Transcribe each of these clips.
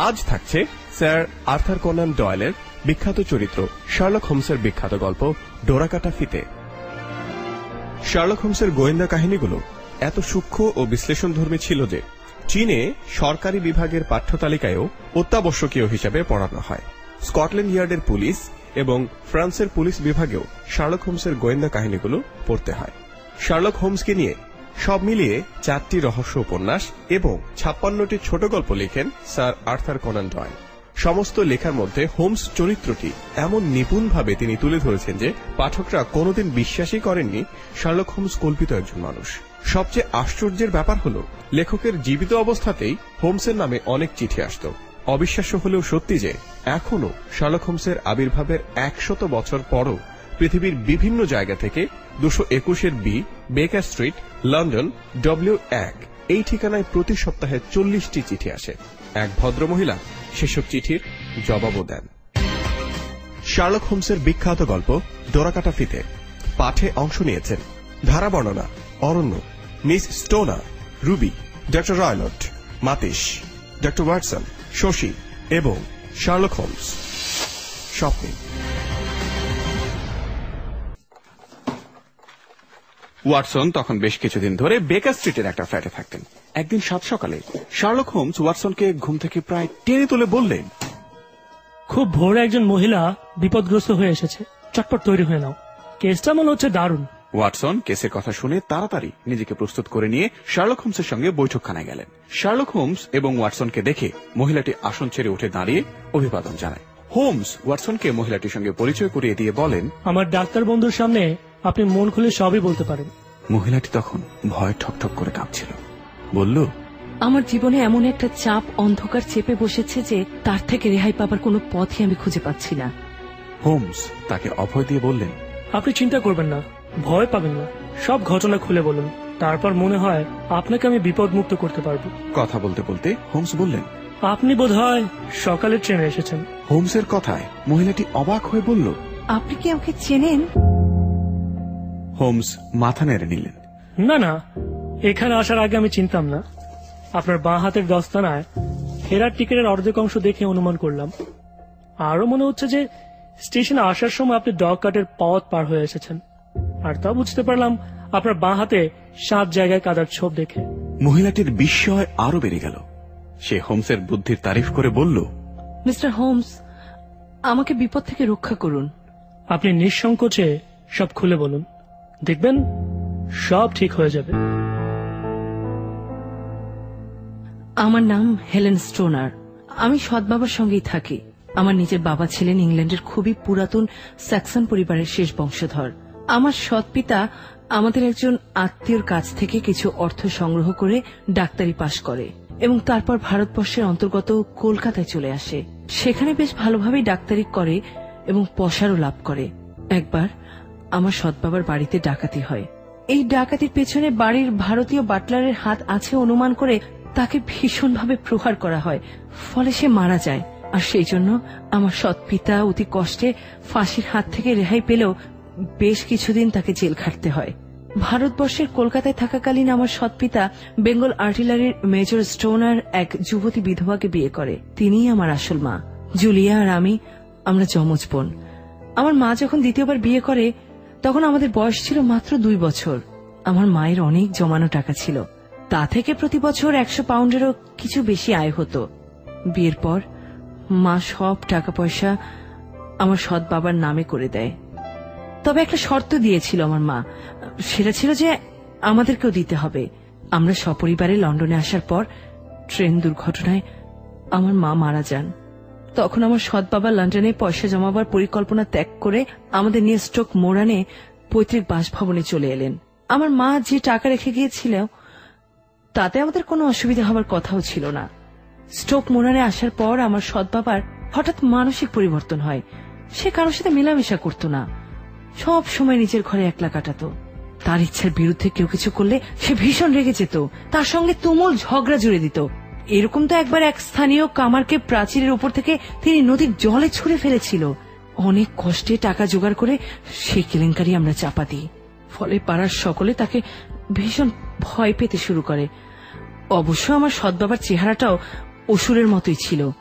আজ থাকছে sir Arthur Conan ডয়েলের বিখ্যাত চরিত্র শার্লক হোমসের বিখ্যাত গল্প ডোরাকাটা ফিতে। শার্লক হোমসের গোয়েন্দা কাহিনীগুলো এত সূক্ষ্ম ও বিশ্লেষণধর্মী ছিল যে চীনে সরকারি বিভাগের পাঠ্যতালিকায়ও অত্যাবশ্যকীয় হিসেবে পড়ানো হয়। স্কটল্যান্ড ইয়ার্ডের পুলিশ এবং ফ্রান্সের পুলিশ বিভাগেও শার্লক হোমসের গোয়েন্দা কাহিনীগুলো পড়তে হয়। শার্লক হোমসকে নিয়ে সব মিলিয়ে 4টি রহস্য উপন্যাস এবং 56টি ছোট গল্প লিখেন স্যার আর্থার কোনান ডয়েল। সমস্ত লেখার মধ্যে হোমস চরিত্রটি এমন নিপুণভাবে তিনি তুলে ধরেছেন যে পাঠকরা কোনোদিন বিশ্বাসই করেননি শার্লক হোমস কল্পিত একজন মানুষ। সবচেয়ে আশ্চর্যের ব্যাপার হল লেখকের জীবিত অবস্থাতেই হোমসের নামে অনেক চিঠি আসত। অবিশ্বাস্য হলেও সত্যি যে এখনো শার্লক হোমসের আবির্ভাবের 100 বছর পরও পৃথিবীর বিভিন্ন জায়গা থেকে 221 বি বেকার স্ট্রিট, লন্ডন, W1 এই ঠিকানায় প্রতি সপ্তাহে 40টি চিঠি আসে। এক ভদ্রমহিলা সেসব চিঠির জবাবও দেন। শার্লক হোমসের বিখ্যাত গল্প ডোরাকাটা ফিতে পাঠে অংশ নিয়েছেন ধারা বর্ণনা Aranya, Miss Stoner, Ruby, Doctor Roylott, মাতিস, ডক্টর ওয়াটসন, শশী এবং শার্লক হোমস। স্বপ্নে ওয়াটসন তখন বেশ কিছুদিন ধরে বেকার স্ট্রিটের একটা ফ্ল্যাটে থাকতেন। একদিন সাত সকালে শার্লক হোমস ওয়াটসনকে ঘুম থেকে প্রায় টেনে তুলে বললেন, খুব ভোরে একজন মহিলা বিপদগ্রস্ত হয়ে এসেছে, চটপট তৈরি হয়ে নাও, কেসটা মনে হচ্ছে দারুণ। ওয়াটসন কেসের কথা শুনে তাড়াতাড়ি নিজেকে প্রস্তুত করে নিয়ে শার্লক হোমসের সঙ্গে বৈঠকখানায় গেলেন। শার্লক হোমস এবং ওয়াটসনকে দেখে মহিলাটি আসন ছেড়ে উঠে দাঁড়িয়ে অভিবাদন জানায়। হোমস ওয়াটসনকে মহিলাটির সঙ্গে পরিচয় করিয়ে দিয়ে বলেন, আমার ডাক্তার বন্ধুর সামনে আপনি মন খুলে সবই বলতে পারেন। মহিলাটি তখন ভয় ঠকঠক করে কাঁপছিল। বলল, আমার জীবনে এমন একটা চাপ অন্ধকার চেপে বসেছে যে তার থেকে রেহাই পাবার কোনো পথই আমি খুঁজে পাচ্ছি না। হোমস তাকে অভয় দিয়ে বললেন, আপনি চিন্তা করবেন না, ভয় পাবেন না, সব ঘটনা খুলে বলুন, তারপর মনে হয় আপনাকে আমি বিপদ মুক্ত করতে পারবো। কথা বলতে বলতে হোমস বললেন, আপনি বোধহয় সকালের ট্রেনে এসেছেন। হোমসের কথায় মহিলাটি অবাক হয়ে বলল, আপনি কি আমাকে চেনেন? হোমস মাথা নেড়ে নিলেন। না না, এখানে আসার আগে আমি চিনতাম না। আপনার বাঁ হাতের দস্তানায় ফেরার টিকিটের অর্ধেক অংশ দেখে অনুমান করলাম। আরো মনে হচ্ছে যে স্টেশনে আসার সময় আপনি ডগ কাটের পথ পার হয়ে এসেছেন। আর তা বুঝতে পারলাম আপনার বাঁ হাতে 7 জায়গায় কাদার ছোপ দেখে। মহিলাটির বিস্ময় আরো বেড়ে গেল। সে হোমসের বুদ্ধির তারিফ করে বলল, মিস্টার হোমস, আমাকে বিপদ থেকে রক্ষা করুন। আপনি নিঃসংকোচে সব খুলে বলুন, দেখবেন সব ঠিক হয়ে যাবে। আমার নাম হেলেন স্টোনার। আমি সৎ বাবার সঙ্গেই থাকি। আমার নিজের বাবা ছিলেন ইংল্যান্ডের খুবই পুরাতন স্যাক্সন পরিবারের শেষ বংশধর। আমার সৎ পিতা আমাদের একজন আত্মীয়র কাছ থেকে কিছু অর্থ সংগ্রহ করে ডাক্তারি পাশ করে এবং তারপর ভারতবর্ষের অন্তর্গত কলকাতায় চলে আসে। সেখানে বেশ ভালোভাবেই ডাক্তারি করে এবং পসারও লাভ করে। একবার আমার সৎ বাবার বাড়িতে ডাকাতি হয়। এই ডাকাতির পেছনে বাড়ির ভারতীয় বাটলারের হাত আছে অনুমান করে তাকে ভীষণভাবে প্রহার করা হয়, ফলে সে মারা যায়। আর সেই জন্য আমার সৎ পিতা অতি কষ্টে ফাঁসির হাত থেকে রেহাই পেলেও বেশ কিছুদিন তাকে জেল খাটতে হয়। ভারতবর্ষের কলকাতায় থাকাকালীন আমার সৎ পিতা বেঙ্গল আর্টিলারির মেজর স্টোনার এক যুবতী বিধবাকে বিয়ে করে। তিনিই আমার আসল মা। জুলিয়া আর আমরা যমজ বোন। আমার মা যখন দ্বিতীয়বার বিয়ে করে তখন আমাদের বয়স ছিল মাত্র 2 বছর। আমার মায়ের অনেক জমানো টাকা ছিল, তা থেকে প্রতি বছর 100 পাউন্ডেরও কিছু বেশি আয় হতো। বিয়ের পর মা সব টাকা পয়সা আমার সৎ বাবার নামে করে দেয়। তবে একটা শর্ত দিয়েছিল আমার মা, সেটা ছিল যে আমাদেরকেও দিতে হবে। আমরা সপরিবারে লন্ডনে আসার পর ট্রেন দুর্ঘটনায় আমার মা মারা যান। তখন আমার সৎ বাবা লন্ডনে পয়সা জমাবার পরিকল্পনা ত্যাগ করে আমাদের নিয়ে স্টোক মোরানে পৈতৃক বাসভবনে চলে এলেন। আমার মা যে টাকা রেখে গিয়েছিল তাতে আমাদের কোনো অসুবিধা হবার কথাও ছিল না। স্টোক মোরানে আসার পর আমার সৎ বাবার হঠাৎ মানসিক পরিবর্তন হয়। সে কারোর সাথে মেলামেশা করত না, সব সময় নিজের ঘরে একলা কাটাতো। তার ইচ্ছার বিরুদ্ধে কেউ কিছু করলে সে ভীষণ রেগে যেত, তার সঙ্গে তুমুল ঝগড়া জুড়ে দিত। এরকম তো একবার এক স্থানীয় কামারকে প্রাচীরের উপর থেকে তিনি নদীর জলে ছুঁড়ে ফেলেছিল। অনেক কষ্টে টাকা জোগাড় করে সেই কেলেঙ্কারি আমরা চাপা দিই। ফলে পাড়ার সকলে তাকে ভীষণ ভয় পেতে শুরু করে। অবশ্য আমার সৎ বাবার চেহারাটাও অসুরের মতোই ছিল।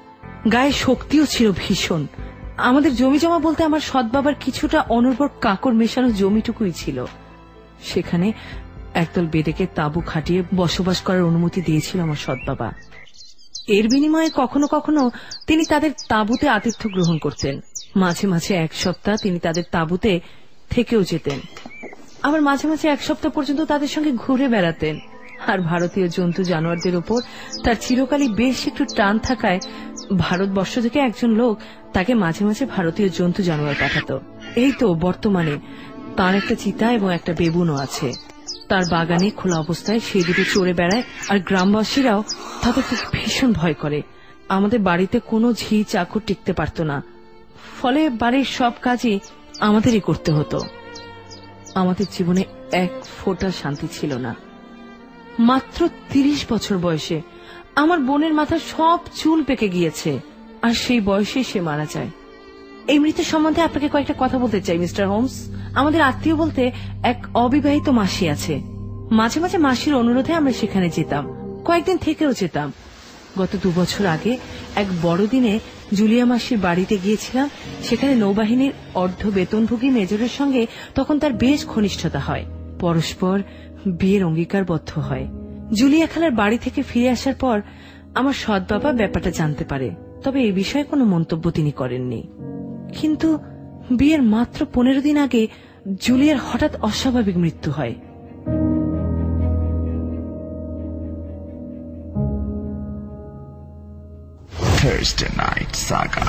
গায়ে শক্তিও ছিল ভীষণ। আমাদের জমি জমা বলতে আমার সৎ বাবার কিছুটা অনুর্বর কাকর মেশানো জমিটুকুই ছিল। সেখানে একদল বেদেকে তাঁবু খাটিয়ে বসবাস করার অনুমতি দিয়েছিল আমার সৎ বাবা। এর বিনিময়ে কখনো কখনো তিনি তাদের তাঁবুতে আতিথ্য গ্রহণ করতেন। মাঝে মাঝে এক সপ্তাহ তিনি তাদের তাঁবুতে থেকেও যেতেন, আবার মাঝে মাঝে এক সপ্তাহ পর্যন্ত তাদের সঙ্গে ঘুরে বেড়াতেন। আর ভারতীয় জন্তু জানোয়ারদের উপর তার চিরকালই বেশ একটু টান থাকায় ভারতবর্ষ থেকে একজন লোক তাকে মাঝে মাঝে ভারতীয় জন্তু জানোয়ার পাঠাতো। এই তো বর্তমানে তার একটা চিতা এবং একটা বেবুনও আছে। তার বাগানে খোলা অবস্থায় সেই দুটো চড়ে বেড়ায়, আর গ্রামবাসীরাও তাদেরকে ভীষণ ভয় করে। আমাদের বাড়িতে কোনো ঝি চাকর টিকতে পারত না, ফলে বাড়ির সব কাজই আমাদেরই করতে হতো। আমাদের জীবনে এক ফোঁটা শান্তি ছিল না। মাত্র 30 বছর বয়সে আমার বোনের মাথার সব চুল পেকে গিয়েছে, আর সেই বয়সে সে মারা যায়। এই মৃত্যু সম্বন্ধে আপনাকে কয়েকটা কথা বলতে চাই মিস্টার হোমস। আমাদের আত্মীয় বলতে এক অবিবাহিত মাসি আছে। মাঝে মাঝে মাসির অনুরোধে আমরা সেখানে যেতাম, কয়েকদিন থেকেও যেতাম। গত 2 বছর আগে এক বড়দিনে জুলিয়া মাসির বাড়িতে গিয়েছিলাম। সেখানে নৌবাহিনীর অর্ধ বেতনভোগী মেজরের সঙ্গে তখন তার বেশ ঘনিষ্ঠতা হয়। পরস্পর বিয়ের অঙ্গীকারবদ্ধ হয়। জুলিয়া খালার বাড়ি থেকে ফিরে আসার পর আমার সৎ বাবা ব্যাপারটা জানতে পারে, তবে এই বিষয়ে কোনো মন্তব্য তিনি করেননি। কিন্তু বিয়ের মাত্র 15 দিন আগে জুলিয়ার হঠাৎ অস্বাভাবিক মৃত্যু হয়। Thursday Night Saga.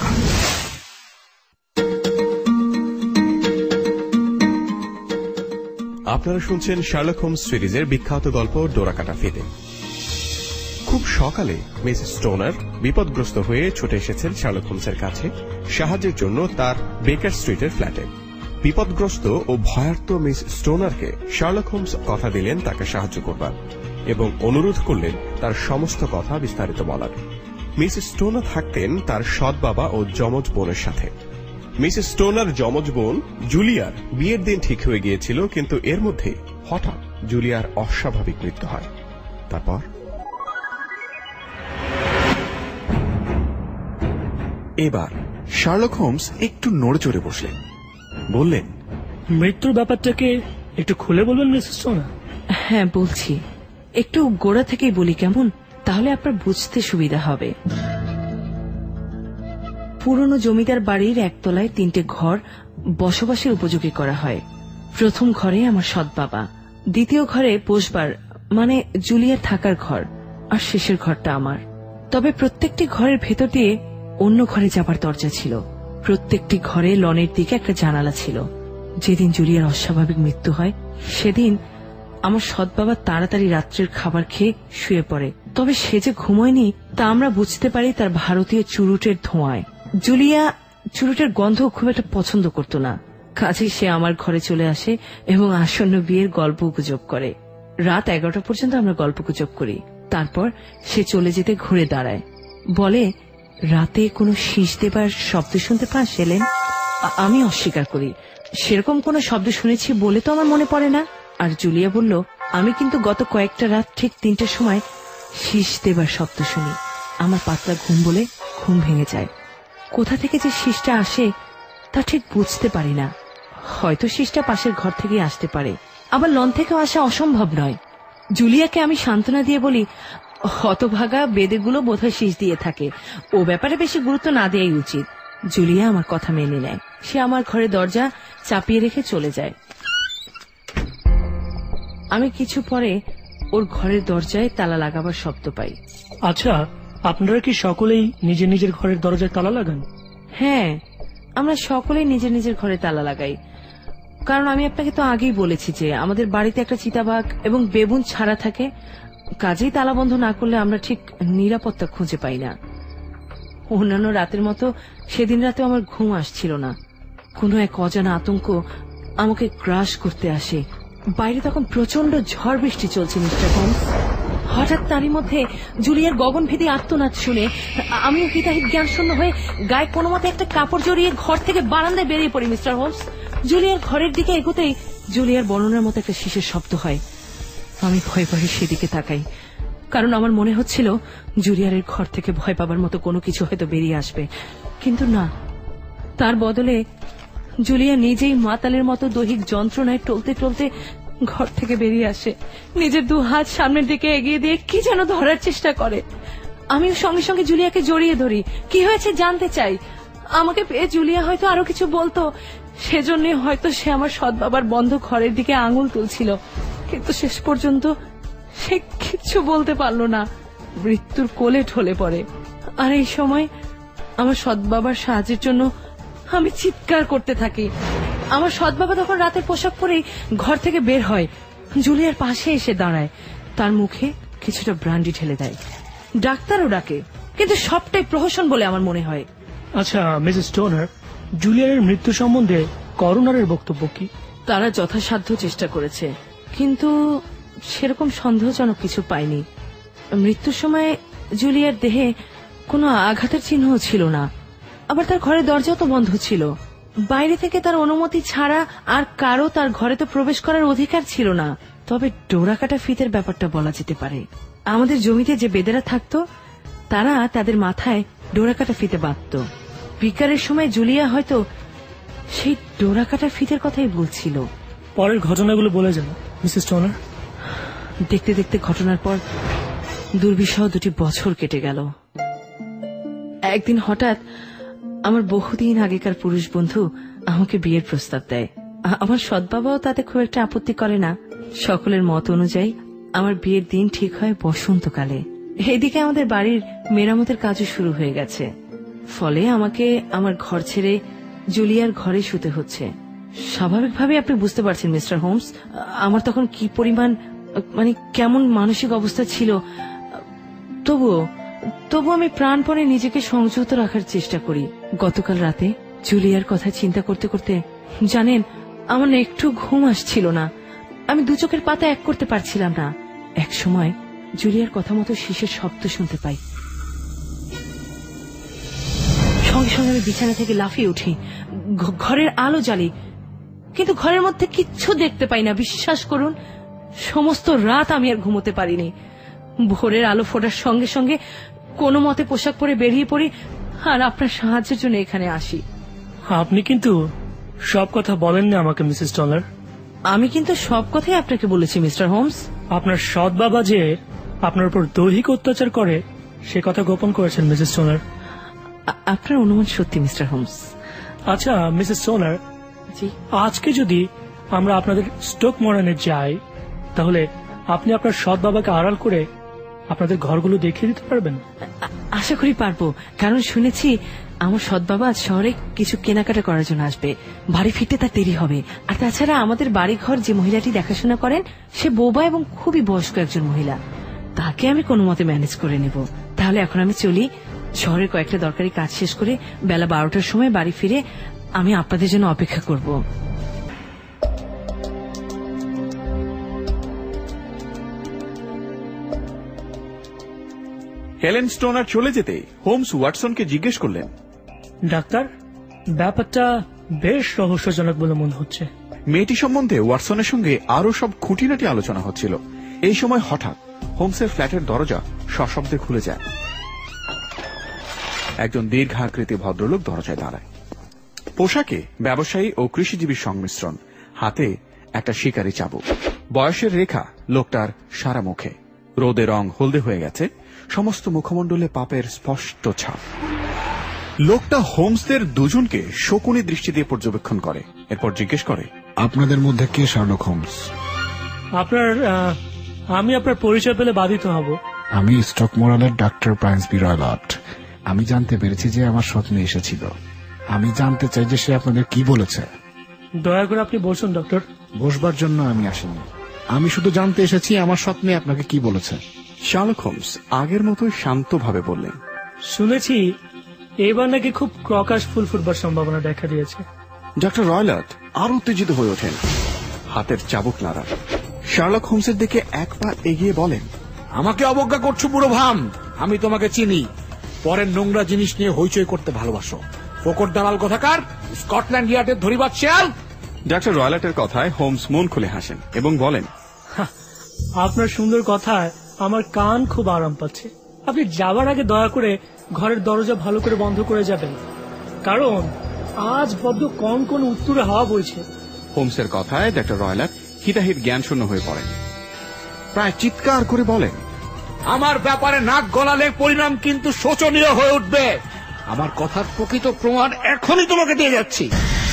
আপনারা শুনছেন শার্লক হোমস সিরিজের বিখ্যাত গল্প ডোরাকাটা ফিতে। খুব সকালে মিস স্টোনার বিপদগ্রস্ত হয়ে ছুটে এসেছেন শার্লক হোমসের কাছে সাহায্যের জন্য তার বেকার স্ট্রিটের ফ্ল্যাটে। বিপদগ্রস্ত ও ভয়ার্ত মিস স্টোনারকে শার্লক হোমস কথা দিলেন তাকে সাহায্য করবার, এবং অনুরোধ করলেন তার সমস্ত কথা বিস্তারিত বলার। মিস স্টোনার থাকতেন তার সৎ বাবা ও যমজ বোনের সাথে। মিস স্টোনার যমজ বোন জুলিয়ার বিয়ের দিন ঠিক হয়ে গিয়েছিল, কিন্তু এর মধ্যে হঠাৎ জুলিয়ার অস্বাভাবিক মৃত্যু হয়। তারপর এবার শার্লক হোমস একটু নড়ে চড়ে বসলেন, বললেন, মৃত্যুর ব্যাপারটাকে একটু খুলে বলবেন মিসেস স্টোনার? হ্যাঁ বলছি, একটু গোড়া থেকেই বলি কেমন, তাহলে আপনার বুঝতে সুবিধা হবে। পুরনো জমিদার বাড়ির একতলায় 3টে ঘর বসবাসের উপযোগী করা হয়। প্রথম ঘরে আমার সৎ বাবা, দ্বিতীয় ঘরে বসবার মানে জুলিয়ার থাকার ঘর, আর শেষের ঘরটা আমার। তবে প্রত্যেকটি ঘরের ভেতর দিয়ে অন্য ঘরে যাবার দরজা ছিল। প্রত্যেকটি ঘরে লনের দিকে একটা জানালা ছিল। যেদিন জুলিয়ার অস্বাভাবিক মৃত্যু হয় সেদিন আমার সৎ বাবা তাড়াতাড়ি রাত্রের খাবার খেয়ে শুয়ে পড়ে। তবে সে যে ঘুমোয়নি তা আমরা বুঝতে পারি তার ভারতীয় চুরুটের ধোঁয়ায়। জুলিয়া চুরুটের গন্ধ খুব একটা পছন্দ করত না, কাজেই সে আমার ঘরে চলে আসে এবং আসন্ন বিয়ের গল্প গুজব করে। রাত 11টা পর্যন্ত আমরা গল্প গুজব করি। তারপর সে চলে যেতে ঘুরে দাঁড়ায়, বলে, রাতে কোনো শীষ দেবার শব্দ শুনতে পাস এলেন? আমি অস্বীকার করি, সেরকম কোনো শব্দ শুনেছি বলে তো আমার মনে পড়ে না। আর জুলিয়া বলল, আমি কিন্তু গত কয়েকটা রাত ঠিক 3টার সময় শীষ দেবার শব্দ শুনি। আমার পাতলা ঘুম বলে ঘুম ভেঙে যায়। কোথা থেকে যে শীষটা আসে তা ঠিক বুঝতে পারি না। হয়তো শীষটা পাশের ঘর থেকে আসতে পারে, আবার লন থেকেও আসা অসম্ভব নয়। জুলিয়াকে আমি সান্ত্বনা দিয়ে বলি, হতভাগা বেদেগুলো বোধহয় শীষ দিয়ে থাকে, ও ব্যাপারে বেশি গুরুত্ব না দেওয়াই উচিত। জুলিয়া আমার কথা মেনে নেয়। সে আমার ঘরে দরজা চাপিয়ে রেখে চলে যায়। আমি কিছু পরে ওর ঘরের দরজায় তালা লাগাবার শব্দ পাই। আচ্ছা, আপনারা কি সকলেই নিজের নিজের ঘরের দরজায় তালা লাগান? হ্যাঁ, আমরা সকলেই নিজের নিজের ঘরে তালা লাগাই, কারণ আমি আপনাকে তো আগেই বলেছি যে আমাদের বাড়িতে একটা চিতাবাঘ এবং বেবুন ছাড়া থাকে। কাজেই তালা বন্ধ না করলে আমরা ঠিক নিরাপত্তা খুঁজে পাই না। অন্যান্য রাতের মতো সেদিন রাতে আমার ঘুম আসছিল না। কোনো এক অজানা আতঙ্ক আমাকে গ্রাস করতে আসে। বাইরে তখন প্রচন্ড ঝড় বৃষ্টি চলছে মিস্টার হোমস। হঠাৎ তারই মধ্যে জুলিয়ার গগনভেদী আর্তনাদ শুনে আমিও হিতাহিত জ্ঞান শূন্য হয়ে গায়ে কোনো মতে একটা কাপড় জড়িয়ে ঘর থেকে বারান্দায় বেরিয়ে পড়ি মিস্টার হোমস। জুলিয়ার ঘরের দিকে এগোতেই জুলিয়ার বর্ণনার মতো একটা শীষের শব্দ হয়। আমি ভয় ভয়ে সেদিকে তাকাই, কারণ আমার মনে হচ্ছিল জুলিয়ারের ঘর থেকে ভয় পাবার মতো কোনো কিছু হয়তো বেরিয়ে আসবে, কিন্তু না, তার বদলে জুলিয়া নিজেই মাতালের মতো দৈহিক যন্ত্রণায় টলতে টলতে ঘর থেকে বেরিয়ে আসে। নিজের 2 হাত সামনের দিকে এগিয়ে দিয়ে কি যেন ধরার চেষ্টা করে। আমিও সঙ্গে সঙ্গে জুলিয়াকে জড়িয়ে ধরি, কি হয়েছে জানতে চাই। আমাকে পেয়ে জুলিয়া হয়তো আরো কিছু বলতো, সেজন্য হয়তো সে আমার সৎ বাবার বন্ধ ঘরের দিকে আঙুল তুলছিল, কিন্তু শেষ পর্যন্ত সে কিছু বলতে পারলো না, মৃত্যুর কোলে ঢলে পড়ে। আর এই সময় আমার সৎ বাবার সাহায্যের জন্য আমি চিৎকার করতে থাকি। আমার সৎ বাবা তখন রাতের পোশাক পরেই ঘর থেকে বের হয়, জুলিয়ার পাশে এসে দাঁড়ায়, তার মুখে কিছুটা ব্রান্ডি ঢেলে দেয়, ডাক্তারও ডাকে, কিন্তু সবটাই প্রহসন বলে আমার মনে হয়। আচ্ছা মিসেস স্টোনার, জুলিয়ারের মৃত্যু সম্বন্ধে করোনারের বক্তব্য কি? তারা যথাসাধ্য চেষ্টা করেছে, কিন্তু সেরকম সন্দেহজনক কিছু পায়নি। মৃত্যুর সময় জুলিয়ার দেহে কোনো আঘাতের চিহ্ন ছিল না, আবার তার ঘরের দরজাও তো বন্ধ ছিল। বাইরে থেকে তার অনুমতি ছাড়া আর কারো তার ঘরে তো প্রবেশ করার অধিকার ছিল না। তবে ডোরাকাটা ফিতের ব্যাপারটা বলা যেতে পারে। আমাদের জমিতে যে বেদেরা থাকতো তারা তাদের মাথায় ডোরাকাটা ফিতে বাঁধত। বিকারের সময় জুলিয়া হয়তো সেই ডোরাকাটা ফিতের কথাই বলছিল। পরের ঘটনাগুলো বলে যান মিসেস স্টোনার। দেখতে দেখতে ঘটনার পর দুর্বিষহ 2 বছর কেটে গেল। একদিন হঠাৎ আমার বহুদিন আগেকার পুরুষ বন্ধু আমাকে বিয়ের প্রস্তাব দেয়। আমার সৎ বাবাও তাতে খুব একটা আপত্তি করে না। সকলের মত অনুযায়ী আমার বিয়ের দিন ঠিক হয় বসন্তকালে। এদিকে আমাদের বাড়ির মেরামতের কাজও শুরু হয়ে গেছে, ফলে আমাকে আমার ঘর ছেড়ে জুলিয়ার ঘরে শুতে হচ্ছে। স্বাভাবিকভাবে আপনি বুঝতে পারছেন মিস্টার হোমস আমার তখন কি পরিমাণ কেমন মানসিক অবস্থা ছিল। তবু আমি প্রাণপণে নিজেকে সংযত রাখার চেষ্টা করি। গতকাল রাতে জুলিয়ার কথা চিন্তা করতে করতে জানেন আমার না একটু ঘুম আসছিল না। আমি 2 চোখের পাতা এক করতে পারছিলাম না। এক সময় জুলিয়ার কথা মতো শিশের শব্দ শুনতে পাই। সঙ্গে সঙ্গে আমি বিছানা থেকে লাফিয়ে উঠি, ঘরের আলো জ্বালি, কিন্তু ঘরের মধ্যে কিচ্ছু দেখতে পাই না। বিশ্বাস করুন, সমস্ত রাত আমি আর ঘুমোতে পারিনি। ভোরের আলো ফোটার সঙ্গে সঙ্গে কোনো মতে পোশাক পরে বেরিয়ে পড়ি আর আপনার সাহায্যের জন্য এখানে আসি। আপনি কিন্তু সব কথা বলেননি আমাকে মিসেস স্টোনার। আমি কিন্তু সব কথাই আপনাকে বলেছি মিস্টার হোমস। আপনার সৎ বাবা যে আপনার উপর দৈহিক অত্যাচার করে সে কথা গোপন করেছেন মিসেস স্টোনার। আপনার অনুমান সত্যি মিস্টার হোমস। আচ্ছা মিসেস স্টোনার, জি, আজকে যদি আমরা আপনাদের স্টোক মরানে যাই তাহলে আপনি আপনার সৎ বাবাকে আড়াল করে আপনাদের ঘরগুলো দেখিয়ে দিতে পারবেন? আশা করি পারবো, কারণ শুনেছি আমার সৎ বাবা আজ শহরে কিছু কেনাকাটা করার জন্য আসবে। বাড়ি ফিরতে তার দেরি হবে। আর তাছাড়া আমাদের বাড়ি ঘর যে মহিলাটি দেখাশোনা করেন সে বোবা এবং খুবই বয়স্ক একজন মহিলা, তাকে আমি কোনো মতে ম্যানেজ করে নেব। তাহলে এখন আমি চলি, শহরের কয়েকটা দরকারি কাজ শেষ করে বেলা 12টার সময় বাড়ি ফিরে আমি আপনাদের জন্য অপেক্ষা করব। হেলেন স্টোনার চলে যেতে হোমস ওয়াটসনকে জিজ্ঞেস করলেন, ডাক্তার, ব্যাপারটা বেশ রহস্যজনক বলে মনে হচ্ছে। মেয়েটি সম্বন্ধে ওয়াটসনের সঙ্গে আরো সব খুঁটিনাটি আলোচনা হচ্ছিল। এই সময় হঠাৎ হোমসের ফ্ল্যাটের দরজা সশব্দে খুলে যায়। একজন দীর্ঘাকৃতি ভদ্রলোক দরজায় দাঁড়ায়। পোশাকে ব্যবসায়ী ও কৃষিজীবীর সংমিশ্রণ, হাতে একটা শিকারি চাবুক। বয়সের রেখা লোকটার সারা মুখে, রোদে রং হলদে হয়ে গেছে, সমস্ত মুখমণ্ডলে পাপের স্পষ্ট ছাপ। লোকটা হোমসদের দুজনকে শকুনি দৃষ্টি দিয়ে পর্যবেক্ষণ করে, এরপর জিজ্ঞেস করে, আপনাদের মধ্যে কে শার্লক হোমস? আমি আপনার পরিচয় পেলে বাধিত হব। আমি স্টকমোরালের ডাক্তার প্রাইন্সবি রয়লট। আমি জানতে পেরেছি যে আমার স্বপ্নে এসেছিল। আমি জানতে চাই যে সে আপনাদের কি বলেছে। দয়া করে আপনি বসুন ডক্টর। বসবার জন্য আমি আসিনি, আমি শুধু জানতে এসেছি আমার স্বপ্নে আপনাকে কি বলেছে। শার্লক হোমস আগের মতোই শান্তভাবে বললেন, শুনেছি এবার নাকি খুব প্রকাশ ফুল ফুটবার সম্ভাবনা দেখা দিয়েছে। ডাক্তার রয়লট আরো উত্তেজিত হয়ে ওঠেন, হাতের চাবুক নাড়ান। শার্লক হোমসের দিকে এক পা এগিয়ে বলেন, আমাকে অবজ্ঞা করছো বুড়ো ভাম, আমি তোমাকে চিনি। পরের নোংরা জিনিস নিয়ে হইচই করতে ভালোবাসো। ফোকর দালাল কোথাকার, স্কটল্যান্ড ইয়ার্ডের ধরিবাজ শেয়াল। ডাক্তার রয়লটের কথায় হোমস মন খুলে হাসেন এবং বলেন, আপনার সুন্দর কথায় আমার কান খুব আরাম পাচ্ছে। আপনি যাবার আগে দয়া করে ঘরের দরজা ভালো করে বন্ধ করে যাবেন, কারণ আজ বড্ড কন উত্তরে হাওয়া বইছে। হোমসের কথায় ডক্টর রয়লাট হিতাহিত জ্ঞানশূন্য হয়ে পড়েন, প্রায় চিৎকার করে বলেন, আমার ব্যাপারে নাক গলালে পরিণাম কিন্তু শোচনীয় হয়ে উঠবে। আমার কথার প্রকৃত প্রমাণ এখনই তোমাকে দিয়ে যাচ্ছি।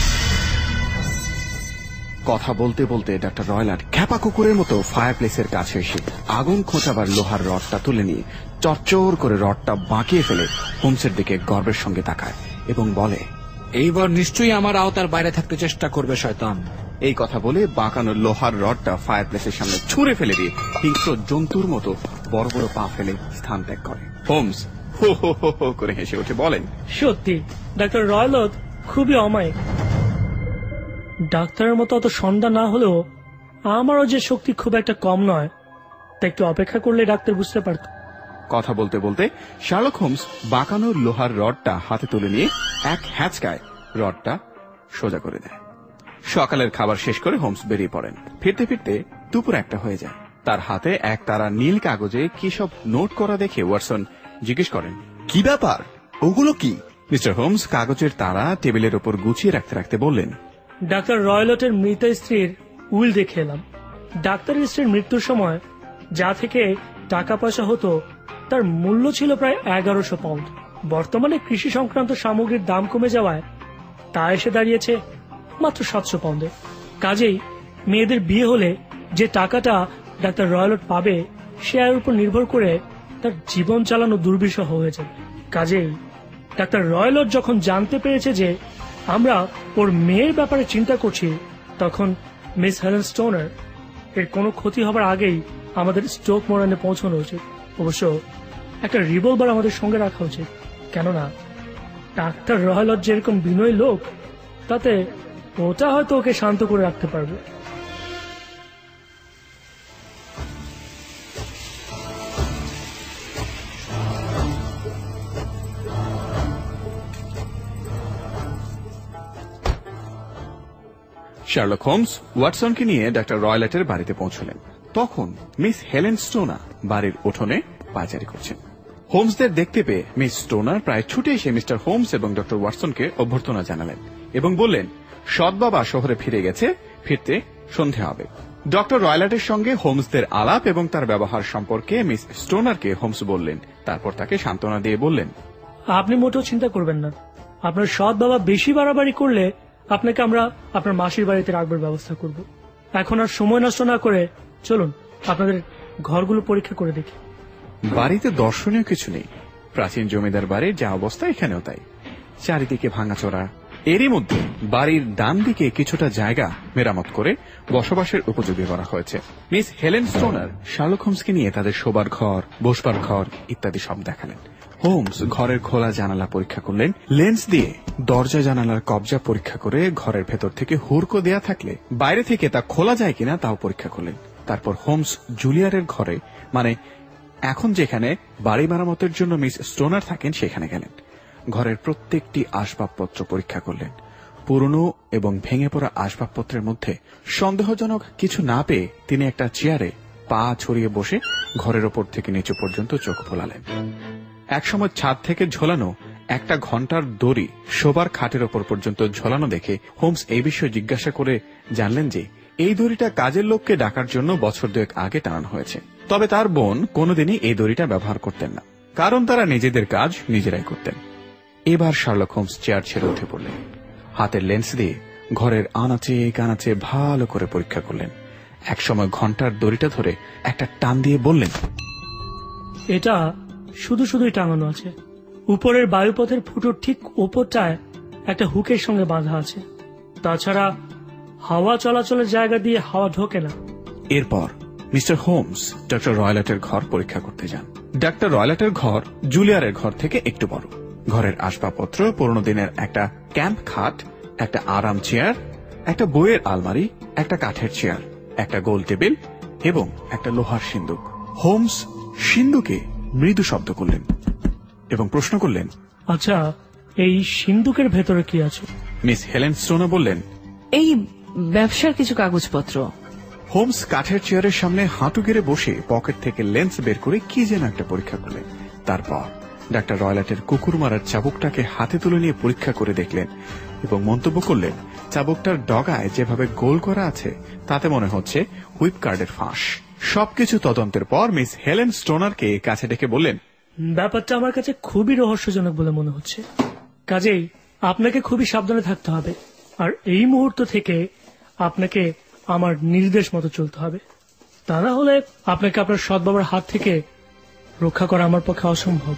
কথা বলতে বলতে ডক্টর রয়লাট খ্যাপা কুকুরের মতো ফায়ার প্লেসের কাছে এসে আগুন খোঁচাবার লোহার রডটা তুলে নিয়ে চরচর করে রডটা বাঁকিয়ে ফেলে হোমসের দিকে গর্বের সঙ্গে তাকায় এবং বলে, এইবার নিশ্চয়ই আমার আওতার বাইরে থাকতে চেষ্টা করবে শয়তান। এই কথা বলে বাঁকানো লোহার রডটা ফায়ার প্লেসের সামনে ছুঁড়ে ফেলে দিয়ে হিংস্র জন্তুর মতো বড় বড় পা ফেলে স্থান ত্যাগ করে। হোমস হো হো হো হো করে হেসে উঠে বলেন, সত্যি ডাক্তার রয়লট খুবই অমায়িক। ডাক্তারের মতো অত সন্ধ্যা না হলেও আমারও যে শক্তি খুব একটা কম নয়, তা একটু অপেক্ষা করলে ডাক্তার বুঝতে পারত। কথা বলতে বলতে শার্লক হোমস বাঁকানো লোহার রডটা হাতে তুলে নিয়ে এক হ্যাচকায় রডটা সোজা করে দেয়। সকালের খাবার শেষ করে হোমস বেরিয়ে পড়েন। ফিরতে ফিরতে দুপুর 1টা হয়ে যায়। তার হাতে এক তারা নীল কাগজে কি সব নোট করা দেখে ওয়াটসন জিজ্ঞেস করেন, কি ব্যাপার, ওগুলো কি? মিস্টার হোমস কাগজের তারা টেবিলের ওপর গুছিয়ে রাখতে রাখতে বললেন, ডাক্তার রয়লটের মৃত স্ত্রীর উইল দেখে এলাম। ডাক্তারের স্ত্রীর মৃত্যুর সময় যা থেকে টাকা পয়সা হতো তার মূল্য ছিল প্রায় 1100 পাউন্ড। বর্তমানে কৃষি সংক্রান্ত সামগ্রীর দাম কমে যাওয়ায় তা এসে দাঁড়িয়েছে মাত্র 700 পাউন্ডে। কাজেই মেয়েদের বিয়ে হলে যে টাকাটা ডাক্তার রয়লট পাবে সে আয়ের উপর নির্ভর করে তার জীবন চালানো দুর্বিষহ হয়ে যাবে। কাজেই ডাক্তার রয়লট যখন জানতে পেরেছে যে আমরা ওর মেয়ের ব্যাপারে চিন্তা করছি, তখন মিস হেলেন স্টোনার এর কোনো ক্ষতি হবার আগেই আমাদের স্টোক মোরানে পৌঁছানো উচিত। অবশ্য একটা রিভলভার আমাদের সঙ্গে রাখা উচিত, কেননা ডাক্তার রয়লট যেরকম বিনয়ী লোক, তাতে ওটা হয়তো ওকে শান্ত করে রাখতে পারবে। শার্লক হোমস ওয়াটসনকে নিয়ে ডাক্তার রয়লাটের বাড়িতে পৌঁছলেন। তখন মিস হেলেন স্টোনার বাড়ির উঠোনে পায়চারি করছেন। হোমসদের দেখতে পেয়ে মিস স্টোনার প্রায় ছুটে এসে মিস্টার হোমস এবং ডক্টর ওয়াটসনকে অভ্যর্থনা জানালেন এবং বললেন, সৎ বাবা শহরে ফিরে গেছে, ফিরতে সন্ধে হবে। ডক্টর রয়লাটের সঙ্গে হোমসদের আলাপ এবং তার ব্যবহার সম্পর্কে মিস স্টোনারকে হোমস বললেন। তারপর তাকে সান্ত্বনা দিয়ে বললেন, আপনি মোটেও চিন্তা করবেন না। আপনার সৎ বাবা বেশি বাড়াবাড়ি করলে আপনাকে আমরা আপনার মাসির বাড়িতে রাখবার ব্যবস্থা করব। এখন আর সময় নষ্ট না করে চলুন আপনাদের ঘরগুলো পরীক্ষা করে দেখি। বাড়িতে দর্শনীয় কিছু নেই। প্রাচীন জমিদার বাড়ির যা অবস্থা এখানেও তাই, চারিদিকে ভাঙাচোরা। এরই মধ্যে বাড়ির ডান দিকে কিছুটা জায়গা মেরামত করে বসবাসের উপযোগী করা হয়েছে। মিস হেলেন স্টোনার শার্লক হোমসকে নিয়ে তাদের শোবার ঘর, বসবার ঘর ইত্যাদি সব দেখালেন। হোমস ঘরের খোলা জানালা পরীক্ষা করলেন, লেন্স দিয়ে দরজা জানালার কবজা পরীক্ষা করে ঘরের ভেতর থেকে হুড়কো দেয়া থাকলে বাইরে থেকে তা খোলা যায় কিনা তাও পরীক্ষা করলেন। তারপর হোমস জুলিয়ারের ঘরে, মানে এখন যেখানে বাড়ি মেরামতের জন্য মিস স্টোনার থাকেন, সেখানে গেলেন। ঘরের প্রত্যেকটি আসবাবপত্র পরীক্ষা করলেন। পুরনো এবং ভেঙে পড়া আসবাবপত্রের মধ্যে সন্দেহজনক কিছু না পেয়ে তিনি একটা চেয়ারে পা ছড়িয়ে বসে ঘরের ওপর থেকে নিচু পর্যন্ত চোখ ভোলালেন। একসময় ছাদ থেকে ঝোলানো একটা ঘন্টার দড়ি শোবার খাটের ওপর পর্যন্ত ঝোলানো দেখে হোমস এই বিষয়ে জিজ্ঞাসা করে জানলেন যে এই দড়িটা কাজের লোককে ডাকার জন্য বছর 2 আগে টানানো হয়েছে। তবে তার বোন কোনোদিনই এই দড়িটা ব্যবহার করতেন না, কারণ তারা নিজেদের কাজ নিজেরাই করতেন। এবার শার্লক হোমস চেয়ার ছেড়ে উঠে পড়লেন। হাতের লেন্স দিয়ে ঘরের আনাচে কানাচে ভালো করে পরীক্ষা করলেন। একসময় ঘন্টার দড়িটা ধরে একটা টান দিয়ে বললেন, এটা শুধুই টাঙানো আছে। উপরের বায়ুপথের ফুটোর ঠিক ওপরটায় একটা হুকের সঙ্গে বাঁধা আছে। তাছাড়া হাওয়া চলাচলের জায়গা দিয়ে হাওয়া ঢোকে না। এরপর মিস্টার হোমস ডক্টর রয়লাটের ঘর পরীক্ষা করতে যান। ডক্টর রয়লাটের ঘর জুলিয়ারের ঘর থেকে একটু বড়। ঘরের আসবাবপত্র পুরনো দিনের একটা ক্যাম্প খাট, একটা আরাম চেয়ার, একটা বইয়ের আলমারি, একটা কাঠের চেয়ার, একটা গোল টেবিল এবং একটা লোহার সিন্দুক। হোমস সিন্দুকে মৃদু শব্দ করলেন এবং প্রশ্ন করলেন, আচ্ছা, এই সিন্দুকের ভেতরে কি আছে? মিস হেলেন স্টোনার বললেন, এই ব্যবসার কিছু কাগজপত্র। হোমস কাঠের চেয়ারের সামনে হাঁটু গেড়ে বসে পকেট থেকে লেন্স বের করে কি যেন একটা পরীক্ষা করলেন। তারপর ডাক্তার রয়লাটের কুকুর মারার চাবুকটাকে হাতে তুলে নিয়ে পরীক্ষা করে দেখলেন এবং মন্তব্য করলেন, চাবুকটার ডগায় যেভাবে গোল করা আছে তাতে মনে হচ্ছে হুইপ কার্ডের ফাঁস। সবকিছু তদন্তের পর মিস হেলেন স্টোনারকে কাছে ডেকে বললেন, ব্যাপারটা আমার কাছে খুবই রহস্যজনক বলে মনে হচ্ছে। কাজেই আপনাকে খুবই সাবধানে থাকতে হবে, আর এই মুহূর্ত থেকে আপনাকে আমার নির্দেশ মতো চলতে হবে। তা না হলে আপনাকে আপনার সৎ বাবার হাত থেকে রক্ষা করা আমার পক্ষে অসম্ভব।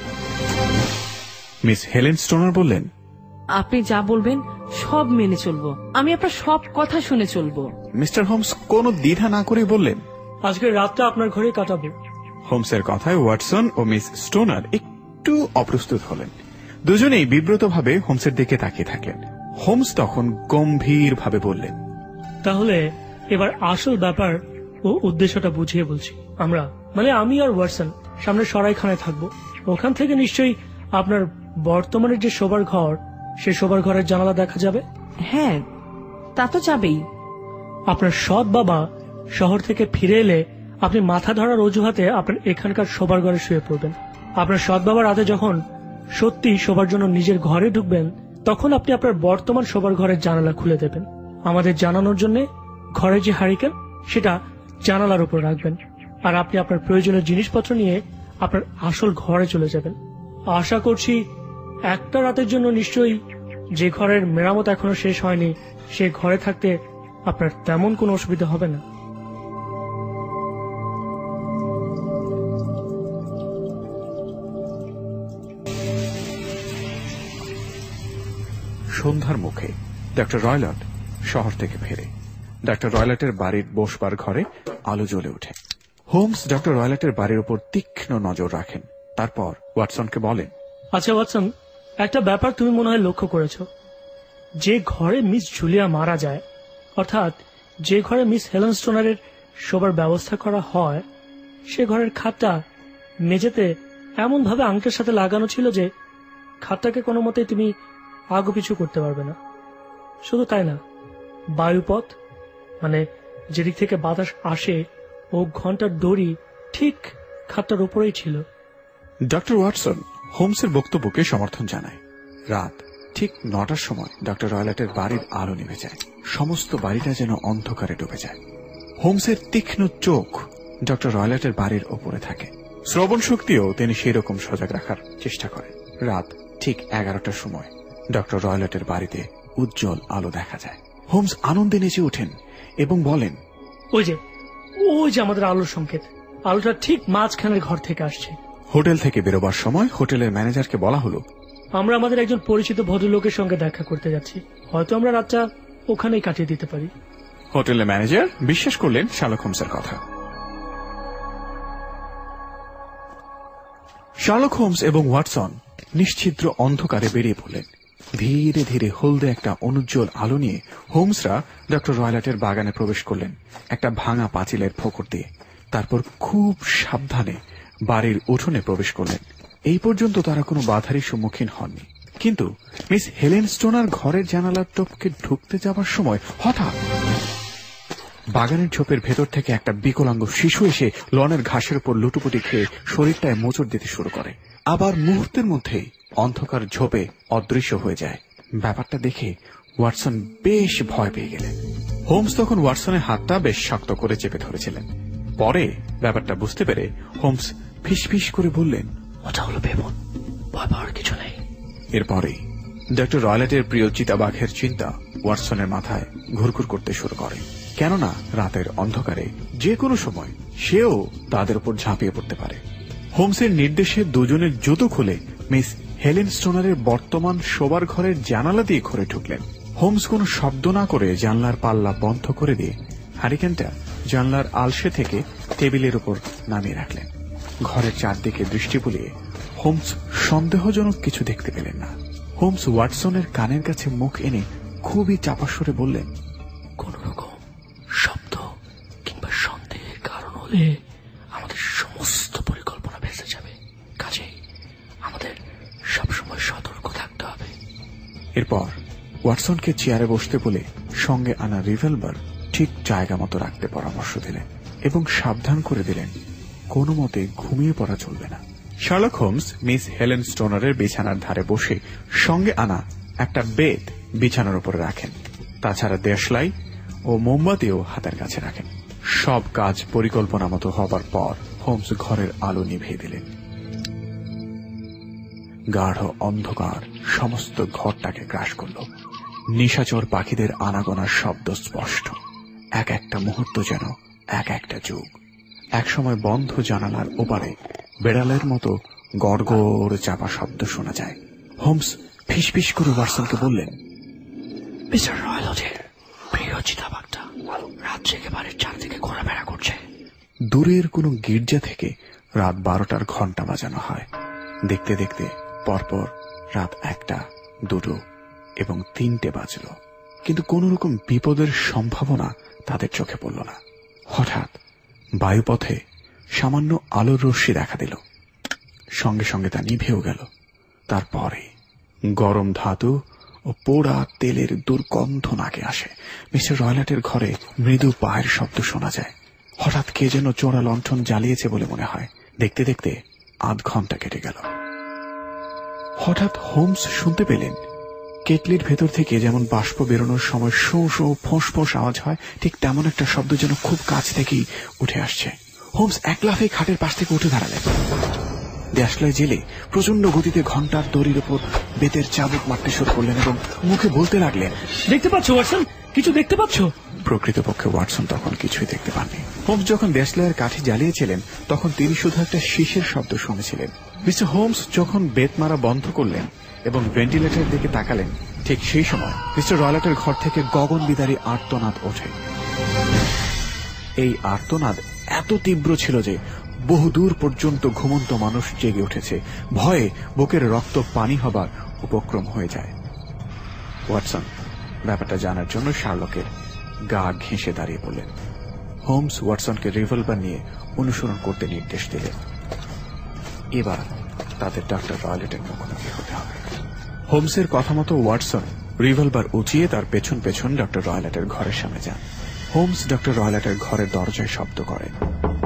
মিস হেলেন স্টোনার বললেন, আপনি যা বলবেন সব মেনে চলবো, আমি আপনার সব কথা শুনে চলবো। মিস্টার হোমস কোনো দ্বিধা না করে বললেন, আজকের রাতটা আপনার ঘরে কাটাবো। হোমসের কথায় ওয়াটসন ও মিস স্টোনার একটু অপ্রস্তুত হলেন। দুজনেই বিব্রতভাবে হোমসের দিকে তাকিয়ে থাকলেন। হোমস তখন গম্ভীরভাবে বললেন, তাহলে এবার আসল ব্যাপার ও উদ্দেশ্যটা বুঝিয়ে বলছি। আমি আর ওয়াটসন সামনে সরাইখানায় থাকবো। ওখান থেকে নিশ্চয়ই আপনার বর্তমানের যে শোবার ঘর, সে শোবার ঘরের জানালা দেখা যাবে। হ্যাঁ, তা তো যাবেই। আপনার সৎ বাবা শহর থেকে ফিরে এলে আপনি মাথা ধরার অজুহাতে আপনার এখানকার শোবার ঘরে শুয়ে পড়বেন। আপনার সৎ বাবা রাতে যখন সত্যি শোবার জন্য নিজের ঘরে ঢুকবেন, তখন আপনি আপনার বর্তমান শোবার ঘরের জানালা খুলে দেবেন। আমাদের জানানোর জন্য ঘরে যে হারিকেন সেটা জানালার উপর রাখবেন, আর আপনি আপনার প্রয়োজনীয় জিনিসপত্র নিয়ে আপনার আসল ঘরে চলে যাবেন। আশা করছি একটা রাতের জন্য নিশ্চয়ই যে ঘরের মেরামত এখনো শেষ হয়নি সে ঘরে থাকতে আপনার তেমন কোনো অসুবিধা হবে না। সন্ধ্যার মুখে ডক্টর রয়লাট শহর থেকে ফেরে। ডক্টর রয়লাটের বাড়ির বসবার ঘরে আলো জ্বলে ওঠে। হোমস ডক্টর রয়লাটের বাড়ির উপর তীক্ষ্ণ নজর রাখেন। তারপর ওয়াটসনকে বলেন, আচ্ছা ওয়াটসন, একটা ব্যাপার তুমি মনে হয় লক্ষ্য করেছ। যে ঘরে মিস জুলিয়া মারা যায়, অর্থাৎ যে ঘরে মিস হেলেন স্টোনারের শোবার ব্যবস্থা করা হয়, সে ঘরের খাটটা মেঝেতে এমন ভাবে আংটার সাথে লাগানো ছিল যে খাটটাকে কোনো মতেই তুমি আগু পিছু করতে পারবে না। শুধু তাই না, বায়ুপথ যেদিক থেকে বাতাস আসে ও ঘন্টার দড়ি ঠিক খাটটার উপরেই ছিল। ডক্টর ওয়াটসন হোমসের বক্তব্যকে সমর্থন জানায়। রাত ঠিক 9টার সময় ডক্টর রয়লাটের বাড়ির আলো নেমে যায়। সমস্ত বাড়িটা যেন অন্ধকারে ডুবে যায়। হোমসের তীক্ষ্ণ চোখ ডক্টর রয়লাটের বাড়ির ওপরে থাকে। শ্রবণ শক্তিও তিনি সেই রকম সজাগ রাখার চেষ্টা করেন। রাত ঠিক 11টার সময় ডক্টর রয়লাটের বাড়িতে উজ্জ্বল আলো দেখা যায়। হোমস আনন্দে নেচে ওঠেন এবং বলেন, ওই যে আমাদের আলোর সংকেত। আলোটা ঠিক মাঝখানের ঘর থেকে আসছে। হোটেল থেকে বেরোবার সময় হোটেলের ম্যানেজারকে বলা হলো, আমরা আমাদের একজন পরিচিত ভদ্রলোকের সঙ্গে দেখা করতে যাচ্ছি। হয়তো আমরা রাতটা ওখানেই কাটিয়ে দিতে পারি। হোটেলের ম্যানেজার বিশ্বাস করলেন শার্লক হোমসের কথা। শার্লক হোমস এবং ওয়াটসন নিশ্ছিদ্র অন্ধকারে বেরিয়ে পড়লেন। ধীরে ধীরে হলদে একটা অনুজ্জ্বল আলো নিয়ে হোমসরা ডক্টর রয়লাটের বাগানে প্রবেশ করলেন, একটা ভাঙা পাঁচিলের ফোকর দিয়ে। তারপর খুব সাবধানে বাড়ির উঠোনে প্রবেশ করলেন। এই পর্যন্ত তারা কোনো বাধারই সম্মুখীন হননি। কিন্তু মিস হেলেন স্টোনার ঘরের জানালার টপকে ঢুকতে যাবার সময় হঠাৎ বাগানের ঝোপের ভেতর থেকে একটা বিকলাঙ্গ শিশু এসে লনের ঘাসের উপর লুটুপুটি খেয়ে শরীরটায় মোচড় দিতে শুরু করে। আবার মুহূর্তের মধ্যেই অন্ধকার ঝোপে অদৃশ্য হয়ে যায়। ব্যাপারটা দেখে ওয়াটসন বেশ ভয় পেয়ে গেলেন। হোমস তখন ওয়াটসনের হাতটা বেশ শক্ত করে চেপে ধরেছিলেন। পরে ব্যাপারটা বুঝতে পেরে হোমস ফিসফিস করে বললেন, ওটা হলো বেবন, ভয় পাওয়ার কিছু নেই। এরপরেই ডক্টর রয়লাটের প্রিয় চিতাবাঘের চিন্তা ওয়াটসনের মাথায় ঘুরঘুর করতে শুরু করে। কেননা রাতের অন্ধকারে যে কোনো সময় সেও তাদের উপর ঝাঁপিয়ে পড়তে পারে। হোমসের নির্দেশে দুজনের জুতো খুলে মিস হেলেন স্টোনারের বর্তমান শোবার ঘরের জানালা দিয়ে ঘরে ঢুকলেন। হোমস কোনো শব্দ না করে জানলার পাল্লা বন্ধ করে দিয়ে হারিকেনটা জানলার আলসে থেকে টেবিলের উপর নামিয়ে রাখলেন। ঘরের চারদিকে দৃষ্টি বুলিয়ে হোমস সন্দেহজনক কিছু দেখতে পেলেন না। হোমস ওয়াটসনের কানের কাছে মুখ এনে খুবই চাপা স্বরে বললেন, কোন রকম শব্দ কিংবা সন্দেহের কারণ হলে আমাদের সমস্ত পরিকল্পনা ভেসে যাবে। কাজেই আমাদের সবসময় সতর্ক থাকতে হবে। এরপর ওয়াটসনকে চেয়ারে বসতে বলে সঙ্গে আনা রিভলভার ঠিক জায়গা মতো রাখতে পরামর্শ দিলেন এবং সাবধান করে দিলেন কোনো মতে ঘুমিয়ে পড়া চলবে না। শার্লক হোমস মিস হেলেন স্টোনারের বিছানার ধারে বসে সঙ্গে আনা একটা বেত বিছানার উপরে রাখেন। তাছাড়া দেশলাই ও মোমবাতিও হাতের কাছে রাখেন। সব কাজ পরিকল্পনা মতো হবার পর হোমস ঘরের আলো নিভিয়ে দিলেন। গাঢ় অন্ধকার সমস্ত ঘরটাকে গ্রাস করল। নিশাচর পাখিদের আনাগোনার শব্দ স্পষ্ট। এক একটা মুহূর্ত যেন এক একটা যুগ। একসময় বন্ধ জানালার ওপারে বেড়ালের মতো গড়গড় চাপা শব্দ শোনা যায়। হোমস ফিসফিস করে ওয়াটসনকে বললেন, মিস্টার রয়লটের প্রিয় চিতাবাঘটা রাত জেগে বাড়ির চারদিকে ঘোরাফেরা করছে। দূরের কোনো গির্জা থেকে রাত 12টার ঘন্টা বাজানো হয়। দেখতে দেখতে পরপর রাত 1টা, 2টো এবং 3টে বাজল, কিন্তু কোন রকম বিপদের সম্ভাবনা তাদের চোখে পড়ল না। হঠাৎ বায়ুপথে সামান্য আলোর রশ্মি দেখা দিল, সঙ্গে সঙ্গে তা নিভেও গেল। তারপরে গরম ধাতু ও পোড়া তেলের দুর্গন্ধ নাকে আসে। মিস্টার রয়লাটের ঘরে মৃদু পায়ের শব্দ শোনা যায়। হঠাৎ কে যেন চোরা লণ্ঠন জ্বালিয়েছে বলে মনে হয়। দেখতে দেখতে আধ ঘন্টা কেটে গেল। হঠাৎ হোমস শুনতে পেলেন কেটলির ভেতর থেকে যেমন বাষ্প বেরোনোর সময় শো শো ফোঁস ফোঁস আওয়াজ হয়, ঠিক তেমন একটা শব্দ যেন খুব কাছ থেকেই উঠে আসছে। হোমস এক লাফে খাটের পাশ থেকে উঠে দাঁড়ালেন। দেশলাই জেলে প্রচন্ড গতিতে ঘন্টার দড়ির উপর বেতের চাবুক মারতে শুরু করলেন এবং মুখে বলতে লাগলেন, দেখতে পাচ্ছ ওয়াটসন? কিছু দেখতে পাচ্ছ? প্রকৃতপক্ষে ওয়াটসন তখন কিছুই দেখতে পাননি। হোমস যখন দেশলাইয়ের কাঠি জ্বালিয়েছিলেন তখন তিনি শুধু একটা শীষের শব্দ শুনেছিলেন। মিস্টার হোমস যখন বেত মারা বন্ধ করলেন এবং ভেন্টিলেটরের দিকে তাকালেন, ঠিক সেই সময় মিস্টার রয়লাটের ঘর থেকে গগন বিদারী আর্তনাদ ওঠে। এই আর্তনাদ এত তীব্র ছিল যে বহুদূর পর্যন্ত ঘুমন্ত মানুষ জেগে উঠেছে। ভয়ে বুকের রক্ত পানি হবার উপক্রম হয়ে যায়। ওয়াটসন ব্যাপারটা জানার জন্য শার্লকের গা ঘেঁষে দাঁড়িয়ে পড়লেন। হোমস ওয়াটসনকে রিভলভার নিয়ে অনুসরণ করতে নির্দেশ দিলেন। এবার তাদের ডক্টর রয়লেটের মুখোমুখি হতে হবে। হোমসের কথা মতো ওয়াটসন রিভলভার উঁচিয়ে তার পেছন পেছন ডক্টর রয়লেটের ঘরের সামনে যান। হোমস ডক্টর রয়লেটের ঘরের দরজায় শব্দ করেন।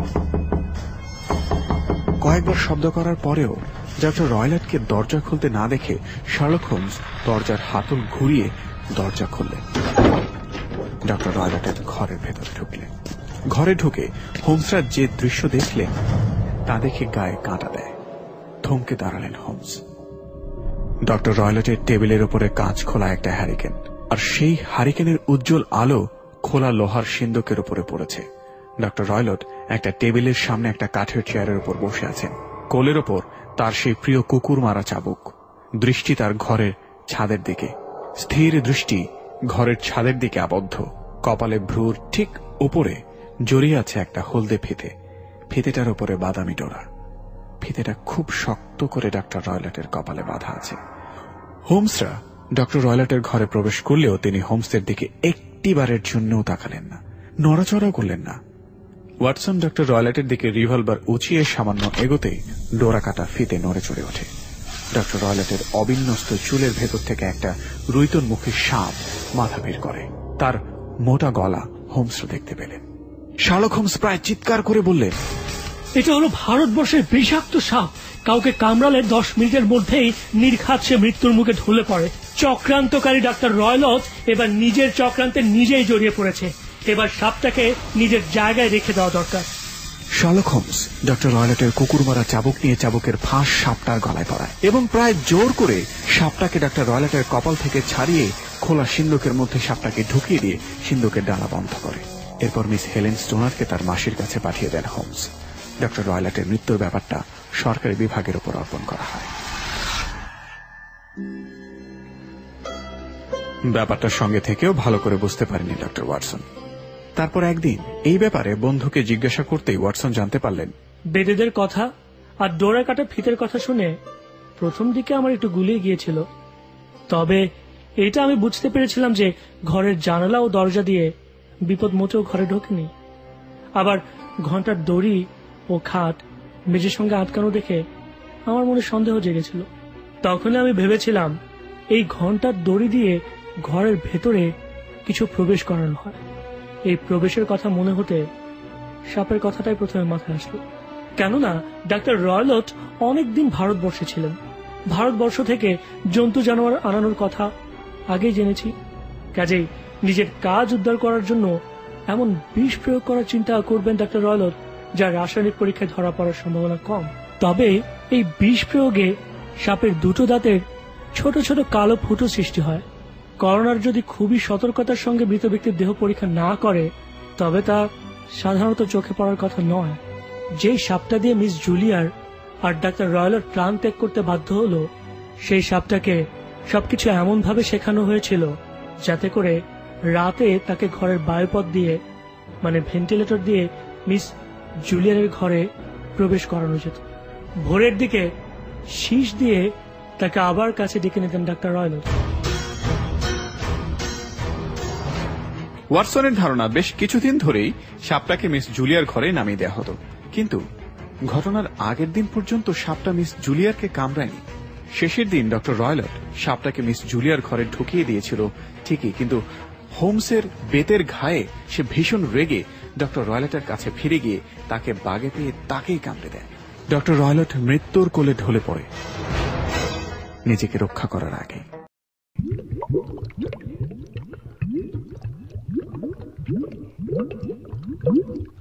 কয়েকবার শব্দ করার পরেও ডক্টর রয়লেটকে দরজা খুলতে না দেখে শার্লক হোমস দরজার হাতল ঘুরিয়ে দরজা খুললেন। ডক্টর রয়লেটের ঘরের ভেতরে ঢুকলেন। ঘরে ঢুকে হোমসরা যে দৃশ্য দেখলেন তা দেখে গায়ে কাঁটা দেয়। থমকে দাঁড়ালেন হোমস। ডক্টর রয়লেটের টেবিলের উপরে কাঁচ খোলা একটা হ্যারিকেন, আর সেই হ্যারিকেনের উজ্জ্বল আলো খোলা লোহার সিন্দুকের উপরে পড়েছে। ডক্টর রয়লট একটা টেবিলের সামনে একটা কাঠের চেয়ারের উপর বসে আছেন। কোলের ওপর তার সেই প্রিয় কুকুর মারা চাবুক। দৃষ্টি তার ঘরের ছাদের দিকে, স্থির দৃষ্টি ঘরের ছাদের দিকে আবদ্ধ। কপালে ভ্রুর ঠিক উপরে জড়িয়ে আছে একটা হলদে ফিতে। ফিতেটার উপরে বাদামি ডোরা। ফিতেটা খুব শক্ত করে ডক্টর রয়লেটের কপালে বাঁধা আছে। হোমসরা ডক্টর রয়লেটের ঘরে প্রবেশ করলেও তিনি হোমসের দিকে একটিবারের জন্যও তাকালেন না, নড়াচড়া করলেন না। ওয়াটসন ডক্টর রয়লেটের দিকে রিভলভার উঁচিয়ে সামান্য এগোতেই ডোরা কাটা ফিতে নড়ে চড়ে ওঠে। ডক্টর রয়লেটের অবিন্যস্ত চুলের ভেতর থেকে একটা রুইতন মুখী সাপ মাথা বের করে। তার মোটা গলা হোমসরা দেখতে পেলেন। শার্লক হোমস প্রায় চিৎকার করে বললেন, এটা হলো ভারতবর্ষের বিষাক্ত সাপ। কাউকে কামড়ালে 10 মিনিটের মধ্যেই নির্ঘাত সে মৃত্যুর মুখে ঢলে পড়ে। চক্রান্তকারী ডাক্তার রয়লট এবার নিজের চক্রান্তে নিজেই জড়িয়ে পড়েছে। এবার সাপটাকে নিজের জায়গায় রেখে দেওয়া দরকার। শার্লক হোমস ডক্টর রয়লেটের কুকুর মারা চাবুক নিয়ে চাবুকের ফাঁস সাপটার গলায় পড়ায় এবং প্রায় জোর করে সাপটাকে ডক্টর রয়লেটের কপাল থেকে ছাড়িয়ে খোলা সিন্দুকের মধ্যে সাপটাকে ঢুকিয়ে দিয়ে সিন্দুকের ডালা বন্ধ করে। এরপর মিস হেলেন স্টোনারকে তার মাসির কাছে পাঠিয়ে দেন হোমস। ডক্টর রয়লেটের মৃত্যুর ব্যাপারটা সরকারি বিভাগের উপর অর্পণ করা হয়। ব্যাপারটার সঙ্গে থেকেও ভালো করে বুঝতে পারেনি ডক্টর ওয়াটসন। তারপর একদিন এই ব্যাপারে বন্ধুকে জিজ্ঞাসা করতেই ওয়াটসন জানতে পারলেন বেদেদের কথা আর ডোরা কাটা ফিতের কথা শুনে প্রথম দিকে আমার একটু গুলিয়ে গিয়েছিল, তবে এটা আমি বুঝতে পেরেছিলাম যে ঘরের জানালা ও দরজা দিয়ে বিপদ মোটেও ঘরে ঢোকেনি। আবার ঘন্টার দড়ি ও খাট মেঝের সঙ্গে আটকানো দেখে আমার মনে সন্দেহ জেগেছিল। তখনই আমি ভেবেছিলাম এই ঘন্টার দড়ি দিয়ে ঘরের ভেতরে কিছু প্রবেশ করানো হয়। এই প্রবেশের কথা মনে হতে সাপের কথাটাই প্রথমে মাথায় আসলো। কেননা ডাক্তার রয়লট অনেকদিন ভারতবর্ষে ছিলেন। ভারতবর্ষ থেকে জন্তু জানোয়ার আনানোর কথা আগেই জেনেছি। কাজেই নিজের কাজ উদ্ধার করার জন্য এমন বিষ প্রয়োগ করার চিন্তা করবেন ডাক্তার রয়লট যা রাসায়নিক পরীক্ষায় ধরা পড়ার সম্ভাবনা কম। তবে এই বিষ প্রয়োগে সাপের দুটো দাঁতের ছোট ছোট কালো ফুটো সৃষ্টি হয়। করোনার যদি খুবই সতর্কতার সঙ্গে মৃত ব্যক্তির দেহ পরীক্ষা না করে তবে তা সাধারণত চোখে পড়ার কথা নয়। যেই সাপটা দিয়ে মিস জুলিয়ার আর ডাক্তার রয়্যালের প্রাণ ত্যাগ করতে বাধ্য হলো, সেই সাপটাকে সবকিছু এমন ভাবে শেখানো হয়েছিল যাতে করে রাতে তাকে ঘরের বায়ুপথ দিয়ে মানে ভেন্টিলেটর দিয়ে মিস জুলিয়ারের ঘরে প্রবেশ করানো যেত। ভোরের দিকে শীষ দিয়ে তাকে আবার কাছে ডেকে নিতেন ডাক্তার রয়্যাল। ওয়াটসনের ধারণা বেশ কিছুদিন ধরেই সাপটাকে মিস জুলিয়ার ঘরে নামিয়ে দেওয়া হতো, কিন্তু ঘটনার আগের দিন পর্যন্ত সাপটা মিস জুলিয়ারকে কামড়ায়নি। শেষের দিন ডক্টর রয়্যালট সাপটাকে মিস জুলিয়ার ঘরে ঢুকিয়ে দিয়েছিল ঠিকই, কিন্তু হোমসের বেতের ঘায়ে সে ভীষণ রেগে ডক্টর রয়্যালটের কাছে ফিরে গিয়ে তাকে বাগে পেয়ে তাকেই কামড়ে দেয়। ডক্টর রয়্যালট মৃত্যুর কোলে ঢলে পড়ে নিজেকে রক্ষা করার আগে।